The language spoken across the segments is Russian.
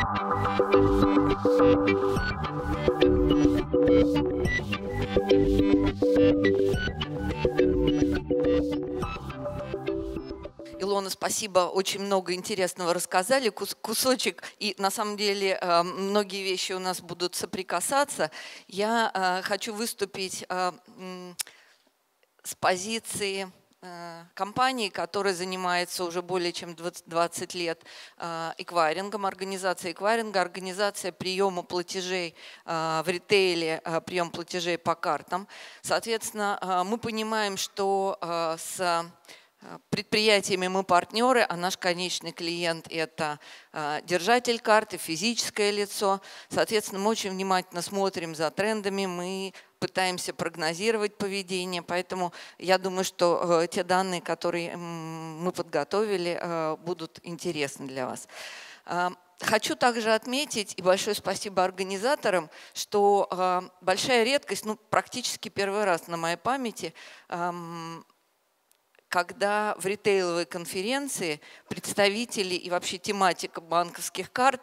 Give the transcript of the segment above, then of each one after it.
Илона, спасибо, очень много интересного рассказали, кусочек, и на самом деле многие вещи у нас будут соприкасаться. Я хочу выступить с позиции компании, которая занимается уже более чем 20 лет эквайрингом, организация эквайринга, организация приема платежей в ритейле, прием платежей по картам. Соответственно, мы понимаем, что с предприятиями мы партнеры, а наш конечный клиент – это держатель карты, физическое лицо. Соответственно, мы очень внимательно смотрим за трендами, мы пытаемся прогнозировать поведение. Поэтому я думаю, что те данные, которые мы подготовили, будут интересны для вас. Хочу также отметить, и большое спасибо организаторам, что большая редкость, практически первый раз на моей памяти, когда в ритейловой конференции представители и вообще тематика банковских карт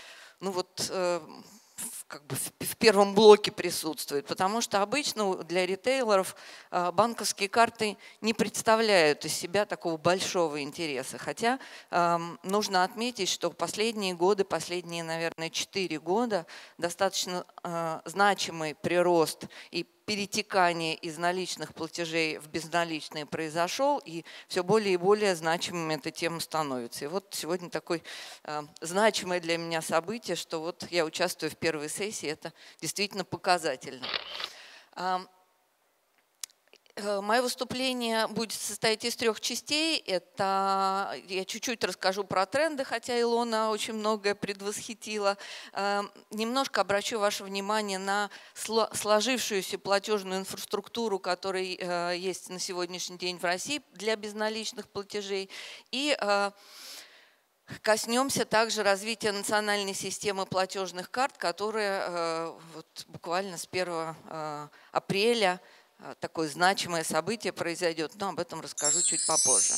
в первом блоке присутствует, потому что обычно для ритейлеров банковские карты не представляют из себя такого большого интереса. Хотя нужно отметить, что в последние годы, последние, наверное, 4 года достаточно значимый прирост и перетекание из наличных платежей в безналичные произошел, и все более и более значимым эта тема становится. И вот сегодня такое значимое для меня событие, что вот я участвую в первой сессии, это действительно показательно. Мое выступление будет состоять из 3 частей. Это я чуть-чуть расскажу про тренды, хотя Илона очень многое предвосхитила. Немножко обращу ваше внимание на сложившуюся платежную инфраструктуру, которая есть на сегодняшний день в России для безналичных платежей. И коснемся также развития национальной системы платежных карт, которая буквально с 1 апреля такое значимое событие произойдет, но об этом расскажу чуть попозже.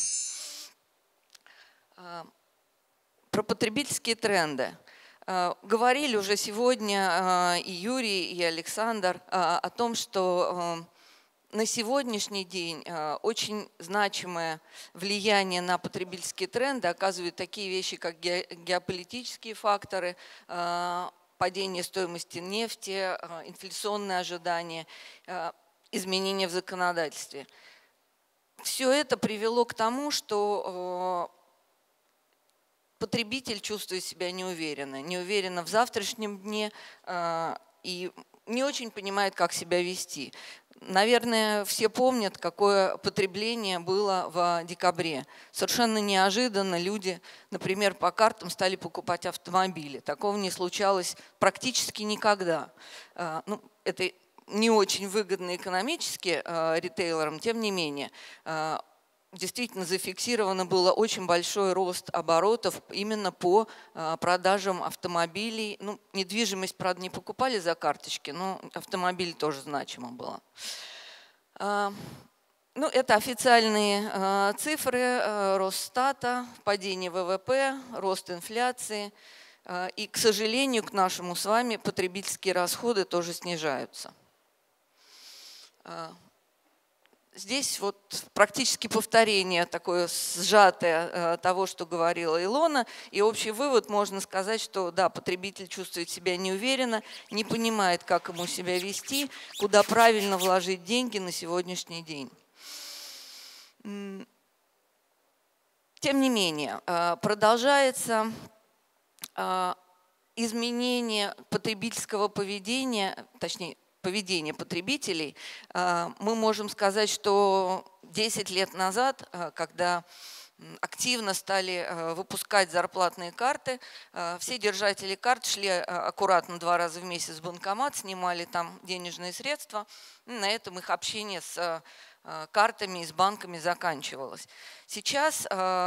Про потребительские тренды. Говорили уже сегодня и Юрий, и Александр о том, что на сегодняшний день очень значимое влияние на потребительские тренды оказывают такие вещи, как геополитические факторы, падение стоимости нефти, инфляционные ожидания, изменения в законодательстве. Все это привело к тому, что потребитель чувствует себя неуверенно в завтрашнем дне и не очень понимает, как себя вести. Наверное, все помнят, какое потребление было в декабре. Совершенно неожиданно люди, например, по картам стали покупать автомобили. Такого не случалось практически никогда. Это не очень выгодно экономически ритейлерам, тем не менее, действительно зафиксировано было очень большой рост оборотов именно по продажам автомобилей. Недвижимость, правда, не покупали за карточки, но автомобиль тоже значимо было. Это официальные цифры Росстата, падение ВВП, рост инфляции. И, к сожалению, к нашему с вами потребительские расходы тоже снижаются. Здесь практически повторение такое сжатое того, что говорила Илона. И общий вывод, можно сказать, что да, потребитель чувствует себя неуверенно, не понимает, как ему себя вести, куда правильно вложить деньги на сегодняшний день. Тем не менее, продолжается изменение потребительского поведения, точнее, поведения потребителей. Мы можем сказать, что 10 лет назад, когда активно стали выпускать зарплатные карты, все держатели карт шли аккуратно 2 раза в месяц в банкомат, снимали там денежные средства. На этом их общение с картами и с банками заканчивалось. Сейчас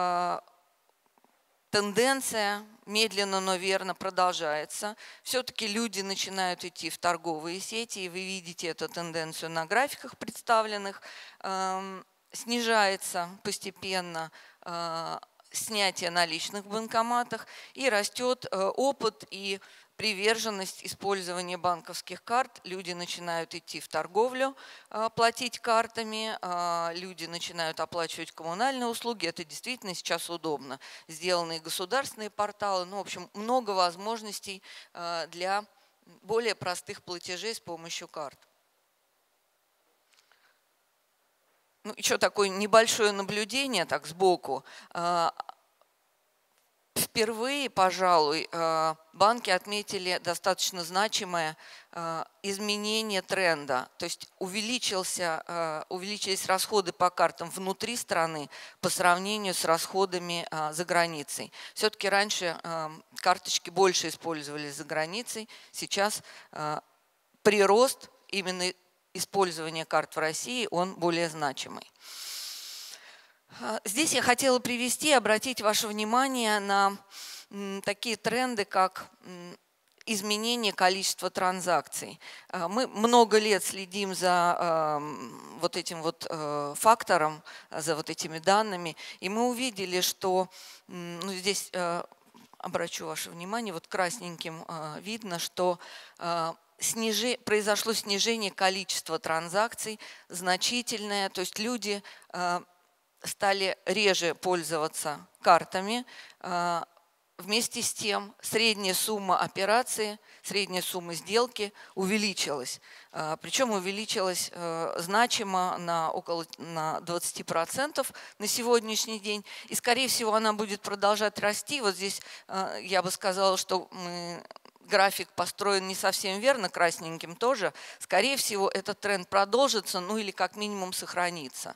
тенденция медленно, но верно продолжается. Все-таки люди начинают идти в торговые сети, и вы видите эту тенденцию на графиках представленных. Снижается постепенно снятия наличных в банкоматах, и растет опыт и приверженность использования банковских карт. Люди начинают идти в торговлю, платить картами, люди начинают оплачивать коммунальные услуги. Это действительно сейчас удобно. Сделаны государственные порталы. Ну, в общем, много возможностей для более простых платежей с помощью карт. Ну, еще такое небольшое наблюдение так сбоку. Впервые, пожалуй, банки отметили достаточно значимое изменение тренда. То есть увеличились расходы по картам внутри страны по сравнению с расходами за границей. Все-таки раньше карточки больше использовались за границей. Сейчас прирост именно использования карт в России, он более значимый. Здесь я хотела обратить ваше внимание на такие тренды, как изменение количества транзакций. Мы много лет следим за вот этим вот фактором, за вот этими данными, и мы увидели, что здесь обращу ваше внимание, вот красненьким видно, что произошло снижение количества транзакций значительное, то есть люди стали реже пользоваться картами. Вместе с тем средняя сумма операции, средняя сумма сделки увеличилась. Причем увеличилась значимо на около 20% на сегодняшний день. И, скорее всего, она будет продолжать расти. Вот здесь я бы сказала, что график построен не совсем верно, красненьким тоже. Скорее всего, этот тренд продолжится, ну или как минимум сохранится.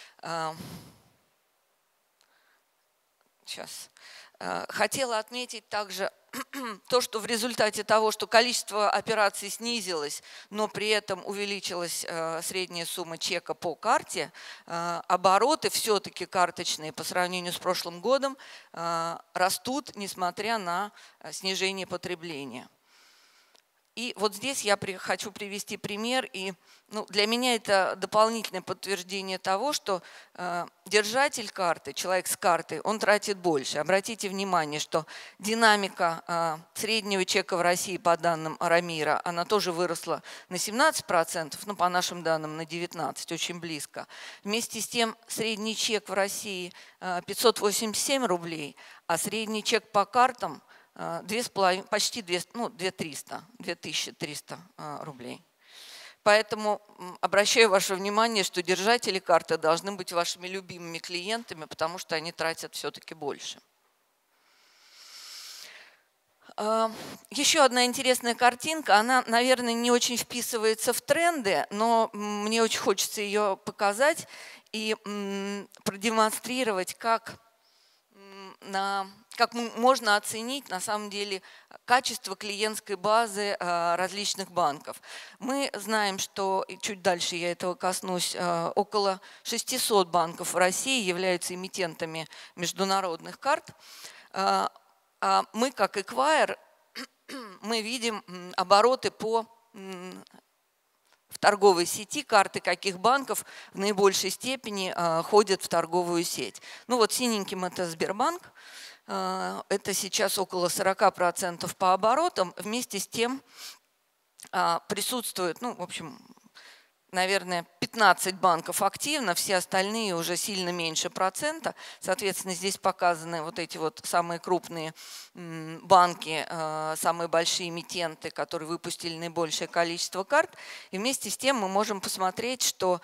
Сейчас. Хотела отметить также то, что в результате того, что количество операций снизилось, но при этом увеличилась средняя сумма чека по карте, обороты все-таки карточные по сравнению с прошлым годом растут, несмотря на снижение потребления. И вот здесь я хочу привести пример, и для меня это дополнительное подтверждение того, что держатель карты, человек с картой, он тратит больше. Обратите внимание, что динамика среднего чека в России по данным Рамира, она тоже выросла на 17%, но по нашим данным на 19%, очень близко. Вместе с тем средний чек в России 587 рублей, а средний чек по картам почти 2300 рублей. Поэтому обращаю ваше внимание, что держатели карты должны быть вашими любимыми клиентами, потому что они тратят все-таки больше. Еще одна интересная картинка, она, наверное, не очень вписывается в тренды, но мне очень хочется ее показать и продемонстрировать, как можно оценить на самом деле качество клиентской базы различных банков. Мы знаем, что, и чуть дальше я этого коснусь, около 600 банков в России являются эмитентами международных карт. А мы, как эквайр, мы видим обороты в торговой сети, карты каких банков в наибольшей степени ходят в торговую сеть. Ну вот синеньким это Сбербанк. Это сейчас около 40% по оборотам. Вместе с тем присутствует, в общем, наверное, 15 банков активно, все остальные уже сильно меньше процента. Соответственно, здесь показаны вот эти вот самые крупные банки, самые большие эмитенты, которые выпустили наибольшее количество карт. И вместе с тем мы можем посмотреть, что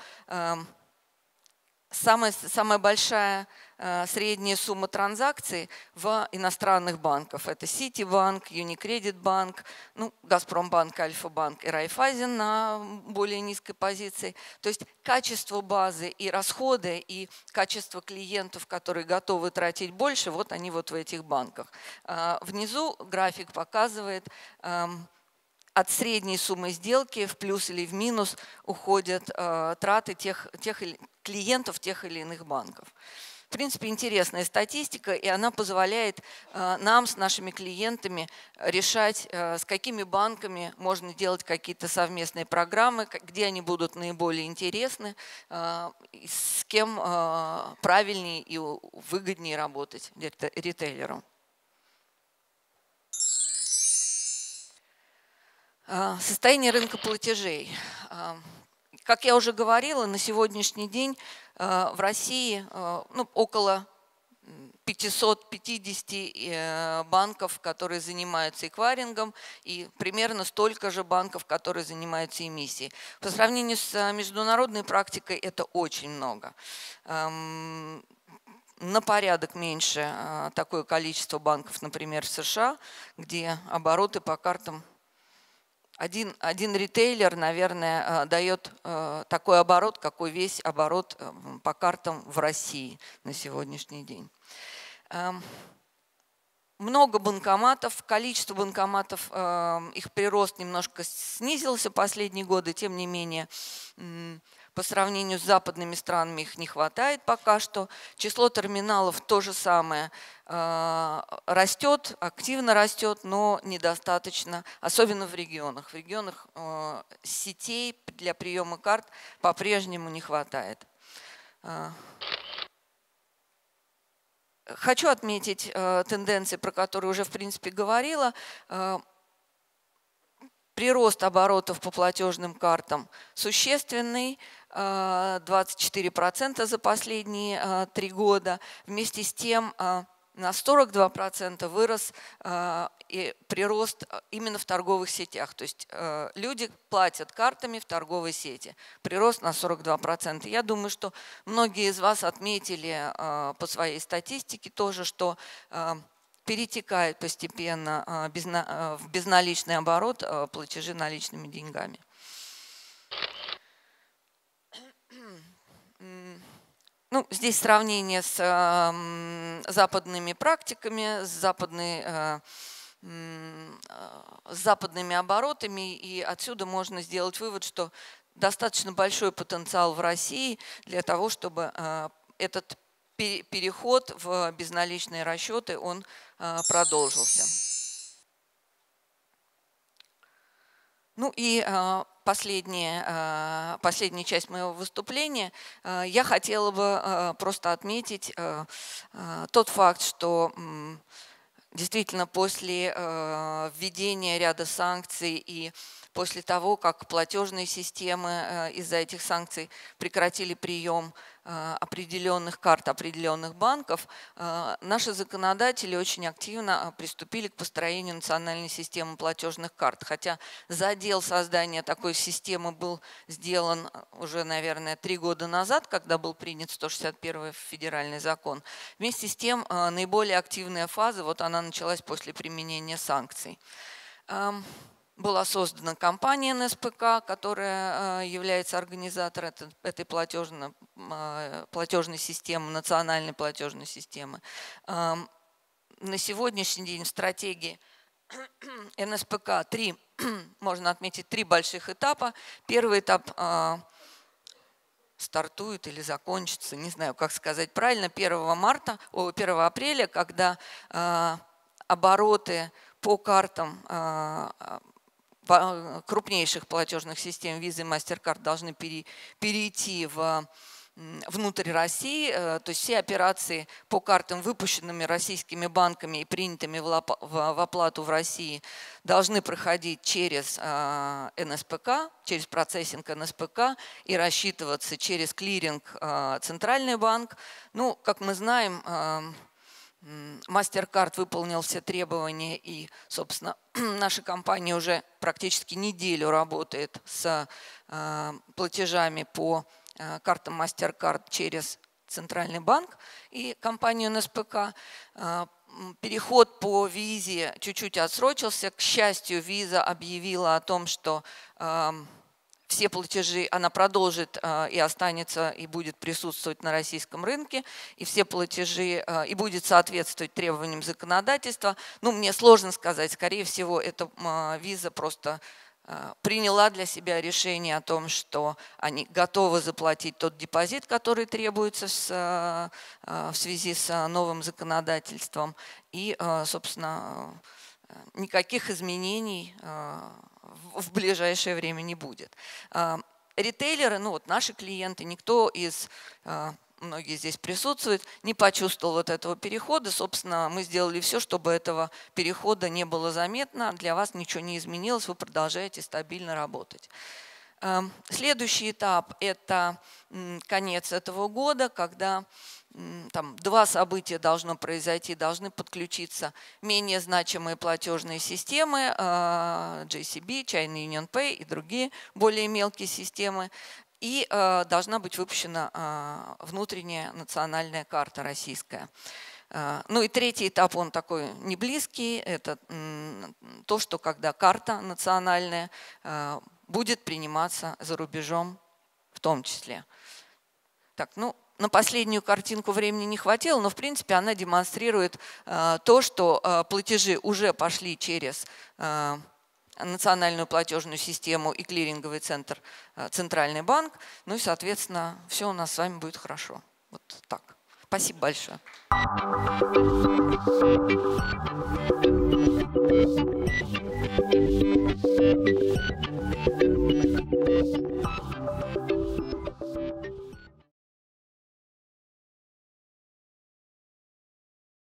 самая большая средняя сумма транзакций в иностранных банках. Это Ситибанк, Unicredit Банк, Газпромбанк, Альфа-банк и Райфайзен на более низкой позиции. То есть качество базы и расходы, и качество клиентов, которые готовы тратить больше, вот они вот в этих банках. Внизу график показывает, от средней суммы сделки в плюс или в минус уходят траты тех клиентов тех или иных банков. В принципе, интересная статистика, и она позволяет нам с нашими клиентами решать, с какими банками можно делать какие-то совместные программы, где они будут наиболее интересны, с кем правильнее и выгоднее работать ритейлеру. Состояние рынка платежей. Как я уже говорила, на сегодняшний день в России около 550 банков, которые занимаются эквайрингом, и примерно столько же банков, которые занимаются эмиссией. По сравнению с международной практикой это очень много. На порядок меньше такое количество банков, например, в США, где обороты по картам один ритейлер, наверное, дает такой оборот, какой весь оборот по картам в России на сегодняшний день. Много банкоматов, количество банкоматов, их прирост немножко снизился последние годы, тем не менее, по сравнению с западными странами их не хватает пока что. Число терминалов то же самое растет, активно растет, но недостаточно, особенно в регионах. В регионах сетей для приема карт по-прежнему не хватает. Хочу отметить тенденции, про которые уже в принципе говорила. Прирост оборотов по платежным картам существенный, 24% за последние 3 года. Вместе с тем на 42% вырос и прирост именно в торговых сетях. То есть люди платят картами в торговой сети. Прирост на 42%. Я думаю, что многие из вас отметили по своей статистике тоже, что перетекает постепенно в безналичный оборот платежи наличными деньгами. Здесь сравнение с западными практиками, с западными оборотами, и отсюда можно сделать вывод, что достаточно большой потенциал в России для того, чтобы этот переход в безналичные расчеты он продолжился. И последняя часть моего выступления. Я хотела бы просто отметить тот факт, что действительно после введения ряда санкций и после того, как платежные системы из-за этих санкций прекратили прием определенных карт определенных банков, наши законодатели очень активно приступили к построению национальной системы платежных карт. Хотя задел создания такой системы был сделан уже, наверное, 3 года назад, когда был принят 161-й федеральный закон. Вместе с тем, наиболее активная фаза, вот она началась после применения санкций. Была создана компания НСПК, которая является организатором этой платежной системы, национальной платежной системы. На сегодняшний день в стратегии НСПК можно отметить 3 больших этапа. Первый этап стартует или закончится, не знаю, как сказать правильно, 1 апреля, когда обороты по картам крупнейших платежных систем Visa и MasterCard должны перейти внутрь России. То есть все операции по картам, выпущенными российскими банками и принятыми в оплату в России, должны проходить через НСПК, через процессинг НСПК и рассчитываться через клиринг Центральный банк. Как мы знаем, MasterCard выполнил все требования, и, собственно, наша компания уже практически неделю работает с платежами по картам MasterCard через Центральный банк и компанию НСПК. Переход по Визе чуть-чуть отсрочился. К счастью, Visa объявила о том, что все платежи она продолжит и останется, и будет присутствовать на российском рынке, и все платежи, и будет соответствовать требованиям законодательства. Мне сложно сказать, скорее всего, это Visa просто приняла для себя решение о том, что они готовы заплатить тот депозит, который требуется в связи с новым законодательством. И, собственно, никаких изменений в ближайшее время не будет. Ритейлеры, ну вот наши клиенты, никто из, многие здесь присутствуют, не почувствовал вот этого перехода. Собственно, мы сделали все, чтобы этого перехода не было заметно. Для вас ничего не изменилось, вы продолжаете стабильно работать. Следующий этап – это конец этого года, когда там 2 события должно произойти, должны подключиться менее значимые платежные системы, JCB, China Union Pay и другие более мелкие системы. И должна быть выпущена внутренняя национальная карта российская. Ну и третий этап, он такой не близкий, это то, что когда карта национальная будет приниматься за рубежом в том числе. Так, ну, на последнюю картинку времени не хватило, но в принципе она демонстрирует то, что платежи уже пошли через национальную платежную систему и клиринговый центр Центральный банк. Ну и, соответственно, все у нас с вами будет хорошо. Вот так. Спасибо большое.